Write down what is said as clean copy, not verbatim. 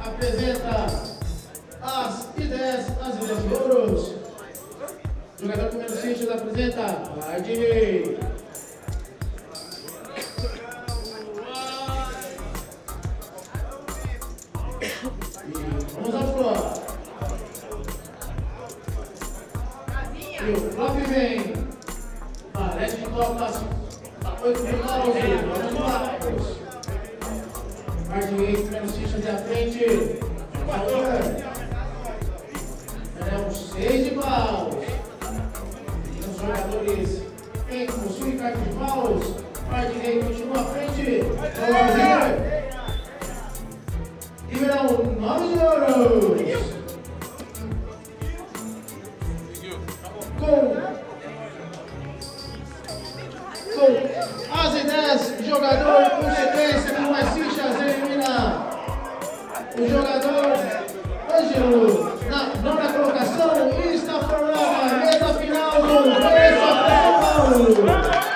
apresenta as ideias de ouros. Jogador com menos fichas apresenta par de rei. Vamos ao flop. E o flop vem. Valete de copas. 8 de paus. 9 de paus. Par de rei, menos fichas à frente. É um 6 de paus. Os jogadores em possui carta de paus. Par de rei continua à frente. E virão 9 de ouros. Com as ideias, jogador com sequência, com mais fichas, elimina o jogador Ângelo na nona colocação e está formando a mesa final do BSOP Paulo.